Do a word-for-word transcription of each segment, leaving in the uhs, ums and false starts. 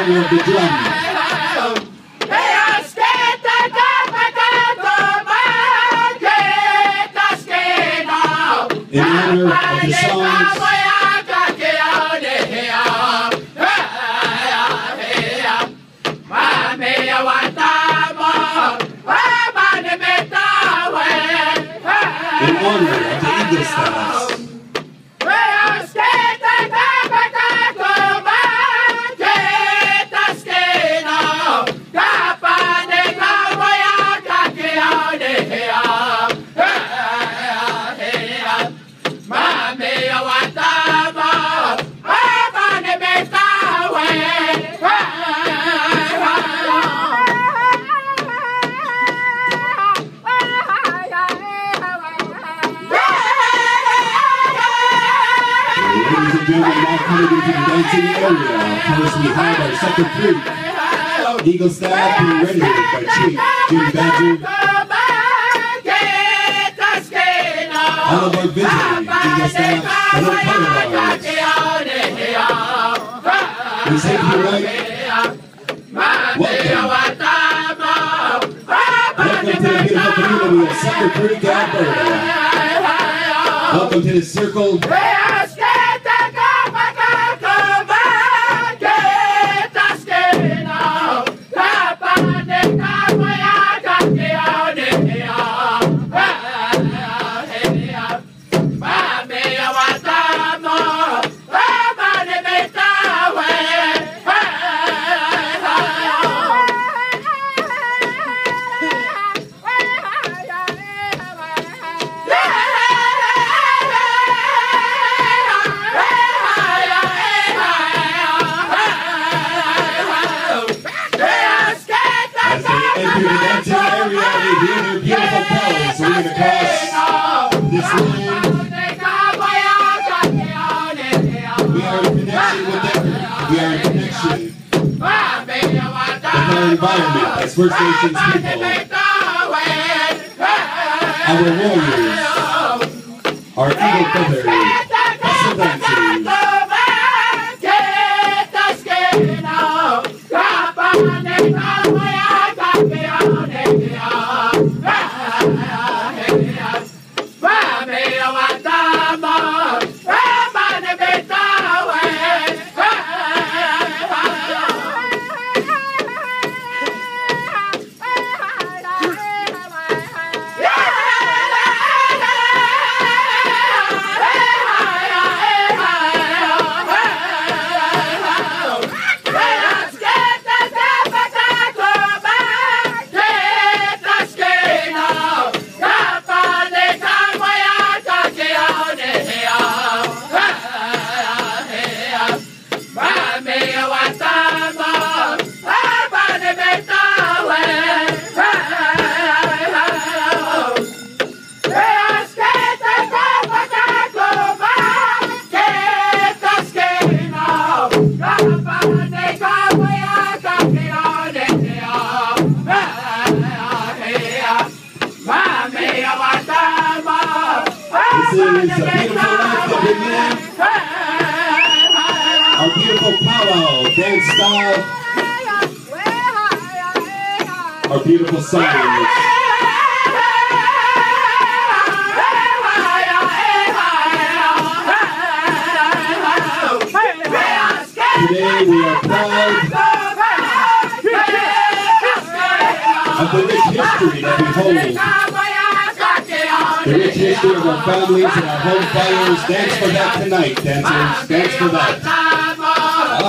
honor of the drum. In honor of the songs. In honor of the Eagle Stars. Dancing area. First we have our second three. Eagle Staff being ready by Chief Jim Badger. All of our visiting Eagle Staff and our counterparts. We say to you right, welcome. Welcome to the beautiful community of Sucker Creek, Alberta. Welcome to the circle. Environment as First Nations people. Our warriors, our eagle feathers, bustle dancers. Our beautiful powwow dance style, our beautiful songs. Today we are proud of the rich history that we hold. The rich history of our families and our home fires. Dance for that tonight, dancers. Dance for that. Uh,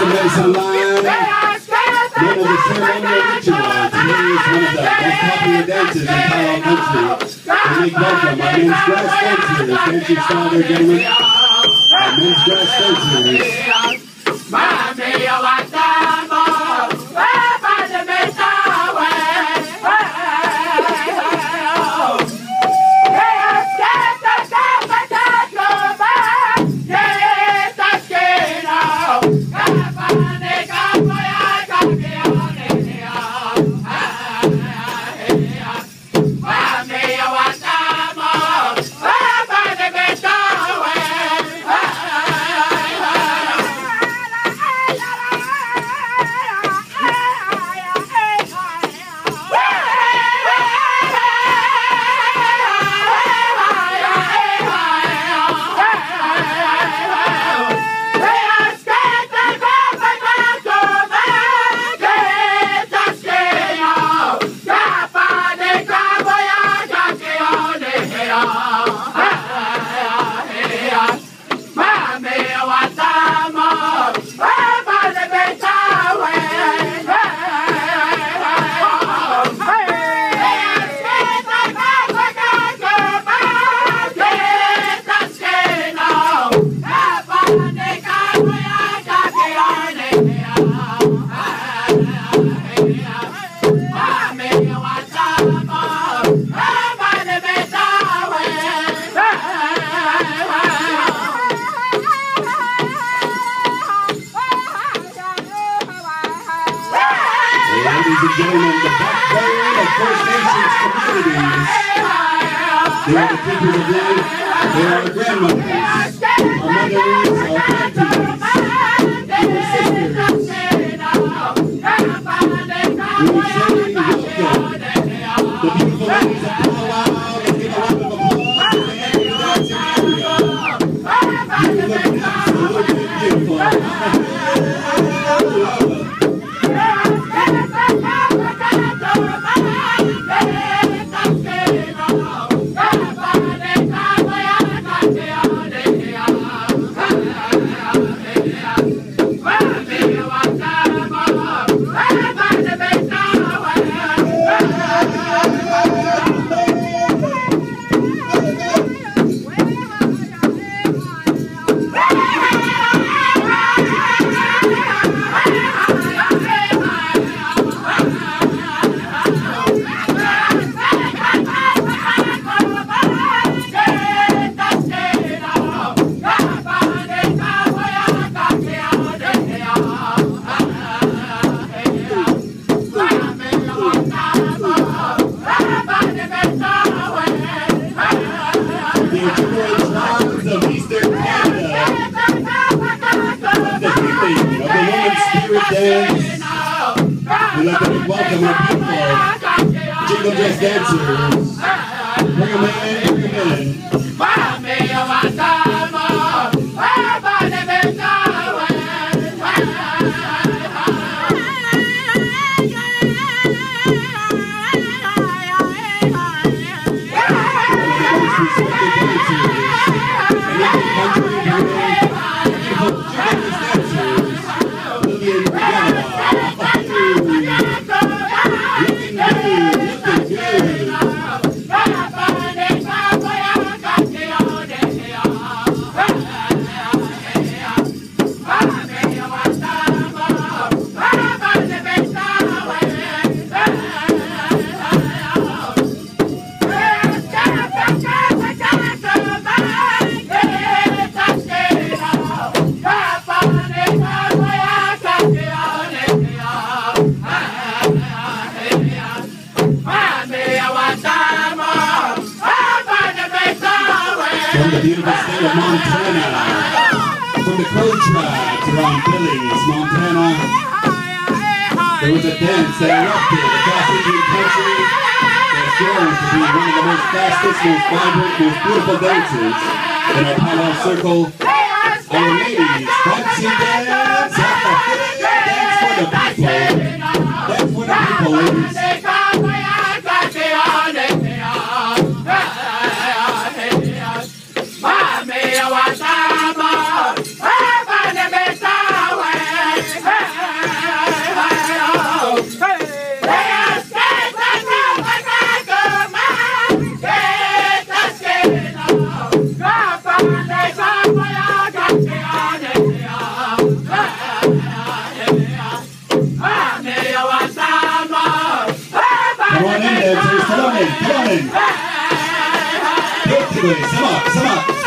the medicine line, known as the ceremonial ritual. Today is one of the most popular dances in Palo country. We make welcome our men's grass dancers. Dancing style there, gentlemen. Our men's grass dancers. Ladies and gentlemen, the backbone of First Nations communities. They are the keepers of life. They are our grandmothers, our mothers, our aunties, our sisters. We say welcome. The beautiful ladies of Powwow. Let's give a round of applause to the Annie dancing area. You look absolutely beautiful. Dance. We'd like to welcome our beautiful jingle dress dancers. Bring them in, bring them in. From the beautiful state of Montana, from the Crow tribes around Billings, Montana, there was a dance that erupted across Indian country that's grown to be one of the most fastest, most vibrant, most beautiful dances in our Powwow circle. Our ladies, fancy dance, dance for the people, dance for the people, ladies. Come on in, dancers. Come on in. Come on in. Get to it. Come on. Come on.